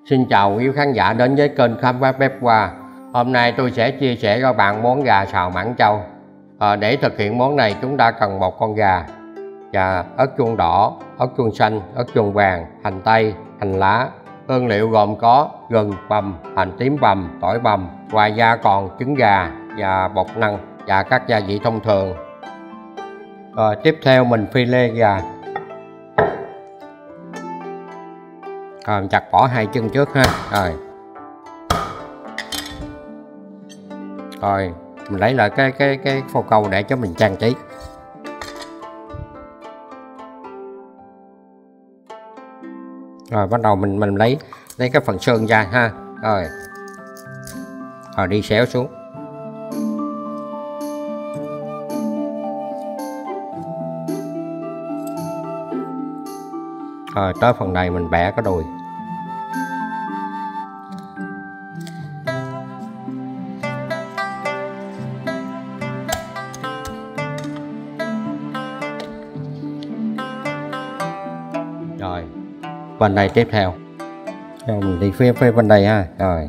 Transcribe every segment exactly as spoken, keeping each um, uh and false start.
Xin chào quý khán giả đến với kênh Khám Phá Bếp Hoa. Hôm nay tôi sẽ chia sẻ cho bạn món gà xào mãng châu. à, Để thực hiện món này chúng ta cần một con gà và ớt chuông đỏ, ớt chuông xanh, ớt chuông vàng, hành tây, hành lá. Hương liệu gồm có gừng bằm, hành tím bằm, tỏi bằm. Ngoài ra còn trứng gà và bột năng và các gia vị thông thường. Rồi tiếp theo mình phi lê gà. Rồi chặt bỏ hai chân trước ha. Rồi rồi mình lấy lại cái cái cái phô câu để cho mình trang trí. Rồi bắt đầu mình mình lấy lấy cái phần xương ra ha. Rồi rồi đi xéo xuống. Rồi tới phần này mình bẻ cái đùi. Rồi bên đây tiếp theo mình đi phía phía bên đây ha. Rồi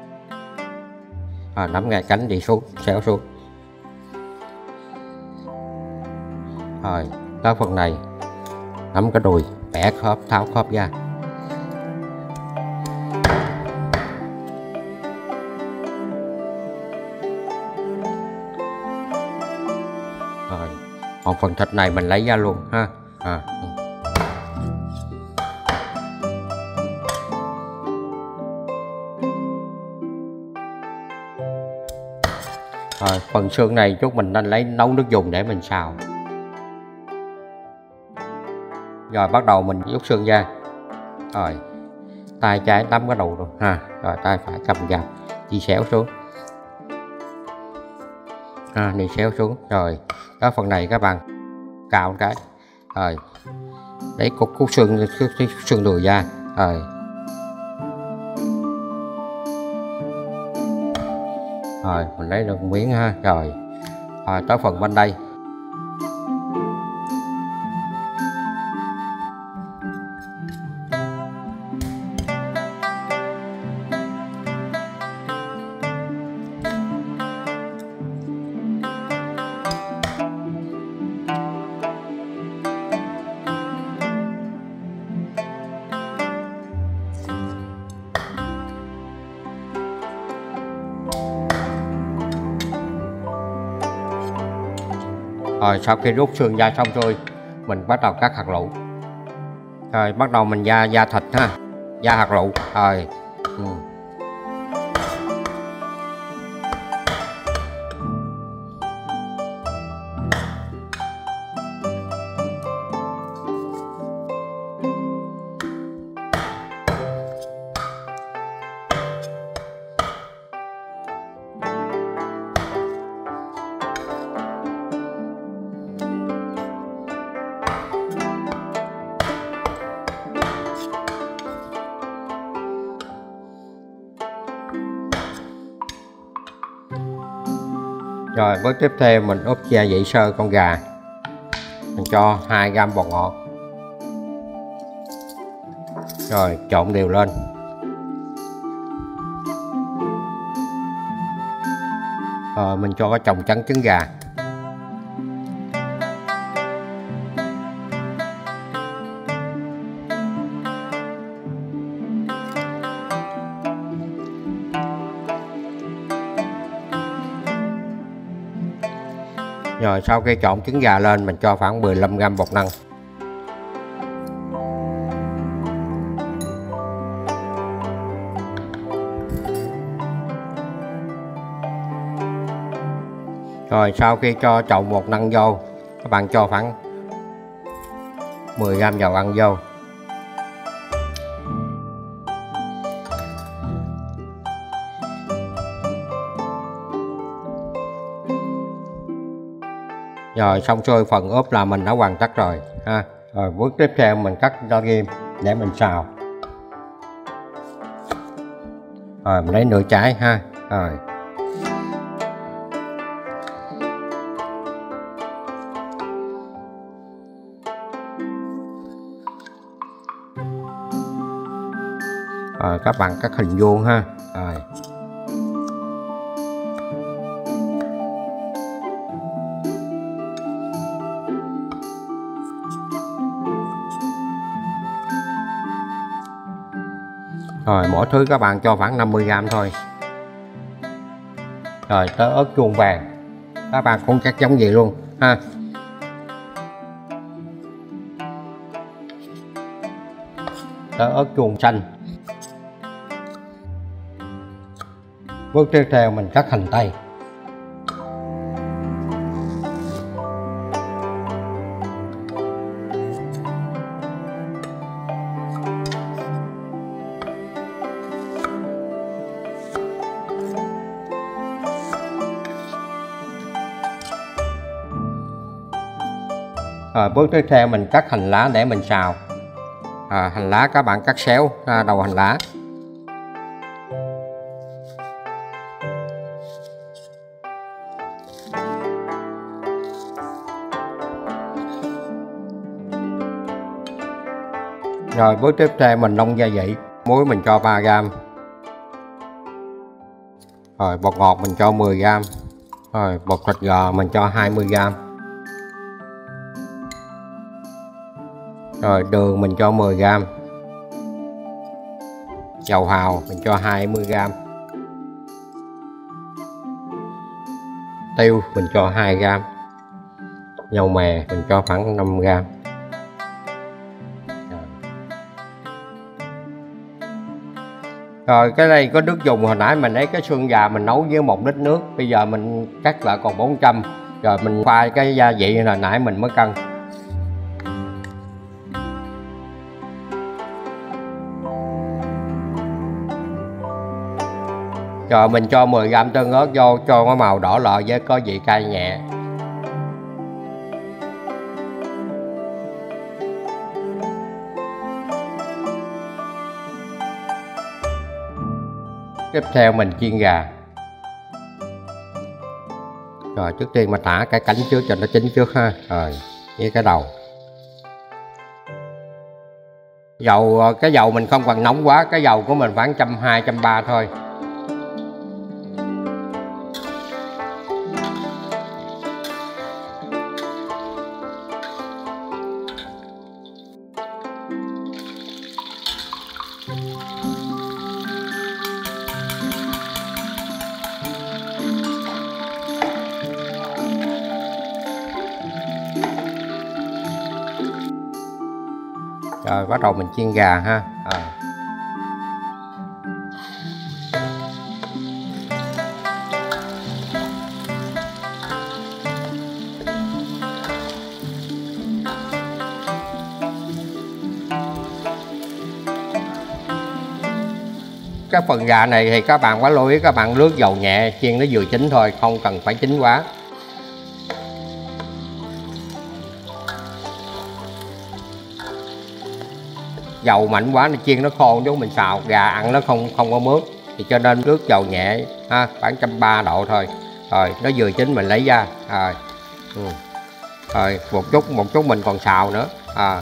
à, nắm ngay cánh đi xuống, xéo xuống. Rồi tới phần này nắm cái đùi, bẻ khớp, tháo khớp ra. Rồi còn phần thịt này mình lấy ra luôn ha. à. Rồi phần xương này chúng mình nên lấy nấu nước dùng để mình xào. Rồi bắt đầu mình rút xương ra. Rồi tay trái nắm cái đầu rồi ha. Rồi tay phải cầm dao đi xéo xuống ha, đi xéo xuống. Rồi đó phần này các bạn cạo một cái. Rồi lấy cục cút xương xương đùi ra. Rồi rồi mình lấy được miếng ha. Rồi rồi tới phần bên đây. Rồi sau khi rút xương da xong rồi mình bắt đầu cắt hạt lựu. Rồi bắt đầu mình da da thịt ha, da hạt lựu. Rồi ừ. Rồi bước tiếp theo mình ướp gia vị sơ con gà. Mình cho hai gam bột ngọt. Rồi trộn đều lên. Rồi mình cho cái chồng trắng trứng gà. Rồi sau khi trộn trứng gà lên mình cho khoảng mười lăm gam bột năng. Rồi sau khi cho trộn bột năng vô, các bạn cho khoảng mười gam dầu ăn vô. Rồi xong xuôi phần ướp là mình đã hoàn tất rồi ha. Rồi bước tiếp theo mình cắt cho ghim để mình xào. Rồi mình lấy nửa trái ha. Rồi Rồi các bạn cắt hình vuông ha. Rồi. Rồi mỗi thứ các bạn cho khoảng năm mươi gam thôi. Rồi tới ớt chuông vàng, các bạn cũng cắt giống vậy luôn ha. Tới ớt chuông xanh. Bước tiếp theo mình cắt hành tây. Rồi bước tiếp theo mình cắt hành lá để mình xào. À, hành lá các bạn cắt xéo à, đầu hành lá. Rồi bước tiếp theo mình nông gia vị. Muối mình cho ba gam. Rồi bột ngọt mình cho mười gam. Rồi bột thịt gò mình cho hai mươi gam. Rồi đường mình cho mười gam. Dầu hào mình cho hai mươi gam. Tiêu mình cho hai gam. Dầu mè mình cho khoảng năm gam. Rồi cái đây có nước dùng, hồi nãy mình lấy cái xương gà mình nấu với một lít nước, bây giờ mình cắt lại còn bốn trăm. Rồi mình pha cái gia vị hồi nãy mình mới cân. Rồi mình cho mười gam tương ớt vô cho cái màu đỏ lợ với có vị cay nhẹ. Tiếp theo mình chiên gà. Rồi trước tiên mình thả cái cánh trước cho nó chín trước ha. Rồi với cái đầu. Dầu, cái dầu mình không cần nóng quá, cái dầu của mình khoảng một trăm hai mươi, một trăm ba mươi thôi. Rồi bắt đầu mình chiên gà ha. Rồi. Cái phần gà này thì các bạn quá lưu ý, các bạn lướt dầu nhẹ, chiên nó vừa chín thôi, không cần phải chín quá. Dầu mạnh quá nó chiên nó khô, nếu mình xào gà ăn nó không không có mướt, thì cho nên nước dầu nhẹ ha, khoảng một trăm ba mươi độ thôi. Rồi nó vừa chín mình lấy ra. Rồi ừ. Rồi một chút một chút mình còn xào nữa. À.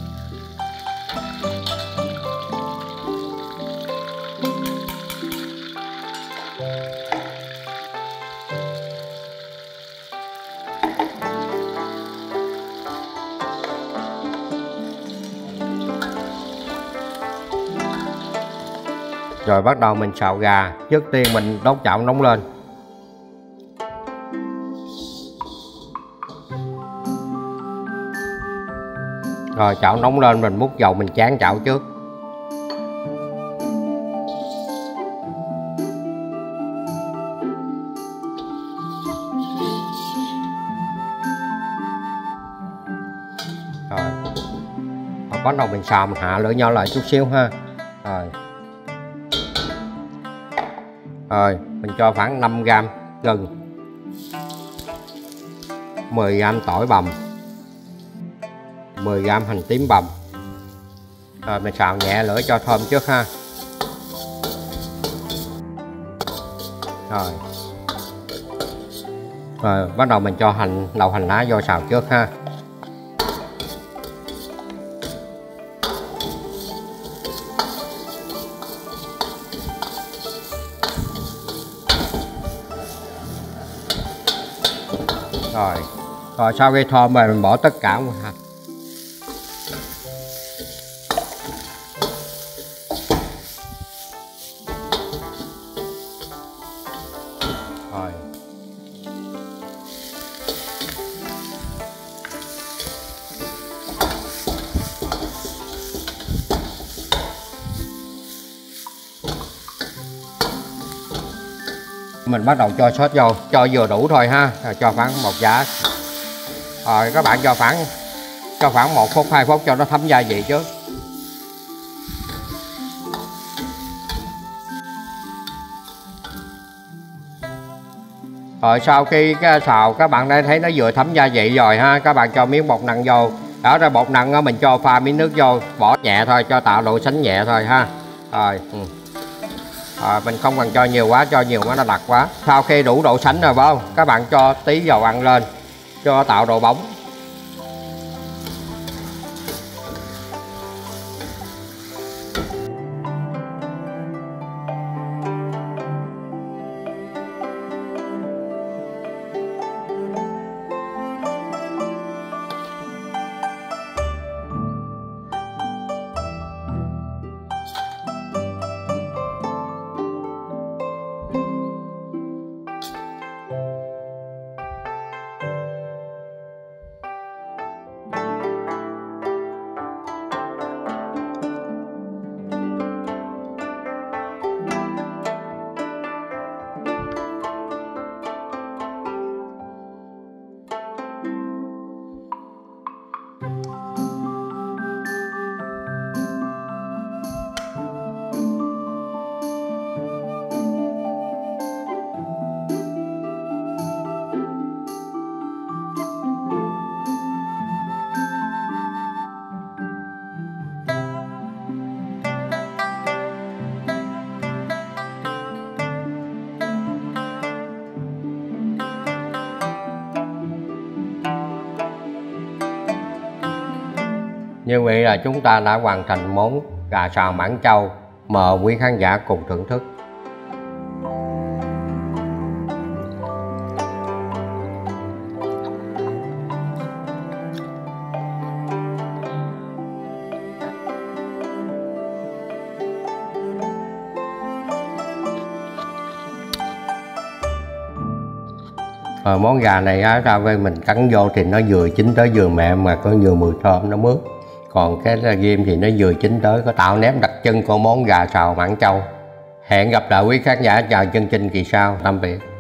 Rồi bắt đầu mình xào gà. Trước tiên mình đốt chảo nóng lên. Rồi chảo nóng lên mình múc dầu mình chan chảo trước. Rồi bắt đầu mình xào, mình hạ lửa nhỏ lại chút xíu ha. Rồi Rồi mình cho khoảng năm gam gừng, mười gam tỏi bằm, mười gam hành tím bằm. Rồi mình xào nhẹ lửa cho thơm trước ha. Rồi Rồi bắt đầu mình cho hành đậu hành lá vô xào trước ha. Rồi, rồi sau khi thơm rồi mình bỏ tất cả ha. Rồi. Mình bắt đầu cho sốt vô, cho vừa đủ thôi ha, rồi cho khoảng một giá. Rồi các bạn cho khoảng cho khoảng một phút hai phút cho nó thấm gia vị trước. Rồi sau khi cái xào các bạn đã thấy nó vừa thấm gia vị rồi ha, các bạn cho miếng bột năng vô. Đó ra bột năng mình cho pha miếng nước vô, bỏ nhẹ thôi cho tạo độ sánh nhẹ thôi ha. Rồi. Ừ. À, mình không cần cho nhiều quá, cho nhiều quá nó đặc quá. Sau khi đủ độ sánh rồi phải không, các bạn cho tí dầu ăn lên cho tạo độ bóng. Như vậy là chúng ta đã hoàn thành món gà xào Mãn Châu. Mời quý khán giả cùng thưởng thức. Rồi món gà này á, ra với mình cắn vô thì nó vừa chín tới vừa mềm mà có vừa mùi thơm nó mướt. Còn cái ghim thì nó vừa chín tới có tạo nét đặc trưng của món gà xào Mãn Châu. Hẹn gặp lại quý khán giả vào chương trình kỳ sau. Tạm biệt.